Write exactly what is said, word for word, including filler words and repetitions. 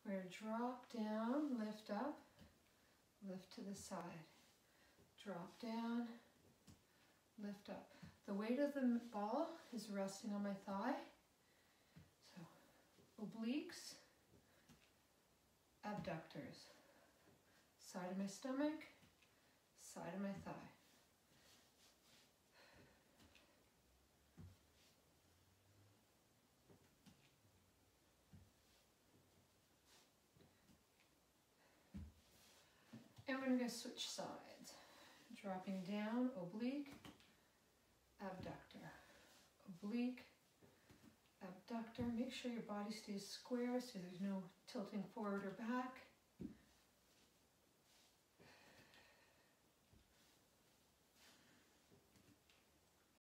We're going to drop down, lift up, lift to the side. Drop down, lift up. The weight of the ball is resting on my thigh. So obliques, abductors. Side of my stomach, side of my thigh. And we're going to switch sides. Dropping down, oblique, abductor. Oblique, abductor. Make sure your body stays square so there's no tilting forward or back.